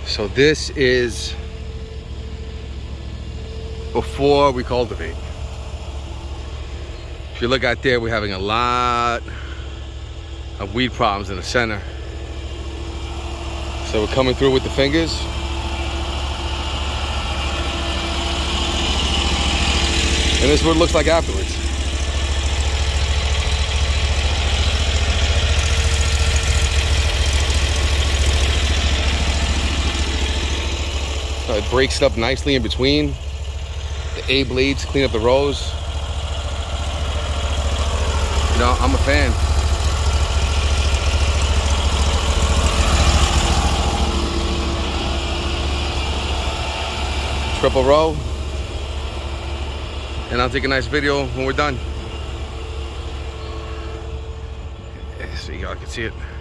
So this is before we cultivate. If you look out there, we're having a lot of weed problems in the center. So we're coming through with the fingers. And this is what it looks like afterwards. It breaks it up nicely in between. The A blades clean up the rows. You know, I'm a fan. Triple row. And I'll take a nice video when we're done. So you guys can see it.